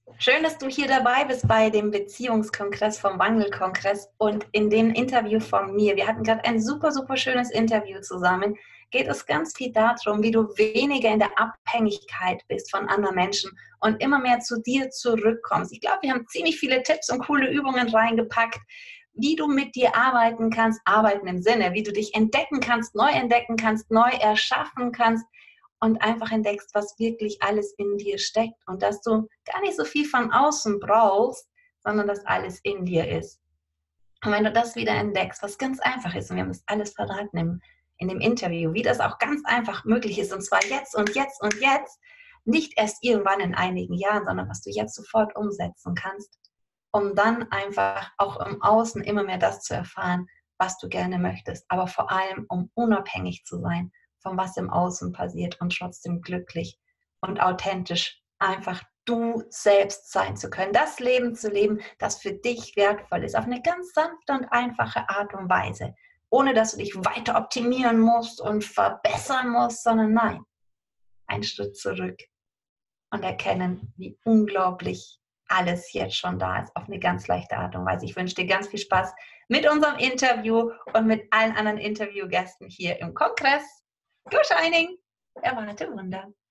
Schön, dass du hier dabei bist bei dem Beziehungskongress vom Wandelkongress und in dem Interview von mir. Wir hatten gerade ein super, super schönes Interview zusammen. Geht es ganz viel darum, wie du weniger in der Abhängigkeit bist von anderen Menschen und immer mehr zu dir zurückkommst. Ich glaube, wir haben ziemlich viele Tipps und coole Übungen reingepackt, wie du mit dir arbeiten kannst, arbeiten im Sinne, wie du dich entdecken kannst, neu erschaffen kannst und einfach entdeckst, was wirklich alles in dir steckt und dass du gar nicht so viel von außen brauchst, sondern dass alles in dir ist. Und wenn du das wieder entdeckst, was ganz einfach ist, und wir haben das alles verraten in dem Interview, wie das auch ganz einfach möglich ist, und zwar jetzt und jetzt und jetzt, nicht erst irgendwann in einigen Jahren, sondern was du jetzt sofort umsetzen kannst, um dann einfach auch im Außen immer mehr das zu erfahren, was du gerne möchtest, aber vor allem, um unabhängig zu sein von was im Außen passiert und trotzdem glücklich und authentisch einfach du selbst sein zu können, das Leben zu leben, das für dich wertvoll ist, auf eine ganz sanfte und einfache Art und Weise, ohne dass du dich weiter optimieren musst und verbessern musst, sondern nein, einen Schritt zurück und erkennen, wie unglaublich alles jetzt schon da ist, auf eine ganz leichte Art und Weise. Ich wünsche dir ganz viel Spaß mit unserem Interview und mit allen anderen Interviewgästen hier im Kongress. Go Shining! Erwarte Wunder.